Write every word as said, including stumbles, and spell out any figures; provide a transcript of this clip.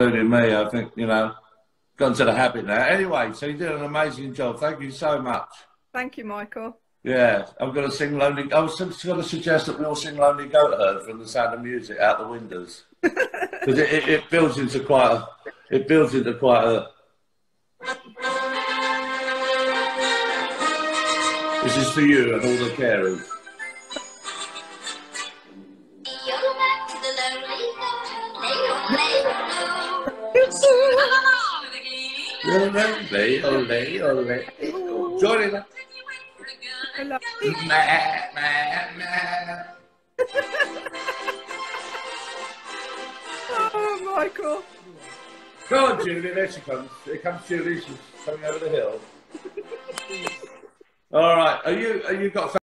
Including me, I think, you know, gone to the habit now. Anyway, so you did an amazing job. Thank you so much. Thank you, Michael. Yeah, I'm going to sing Lonely... I was just going to suggest that we all sing Lonely Goatherd from The Sound of Music out the windows. Because it, it, it builds into quite a... It builds into quite a... This is for you and all the carers. Ole, ole, ole. Join in. I love Meh, meh, meh. Oh, Michael. Go on, Julie. There she comes. Here comes Julie. She's coming over the hill. All right. Are you? Are you got?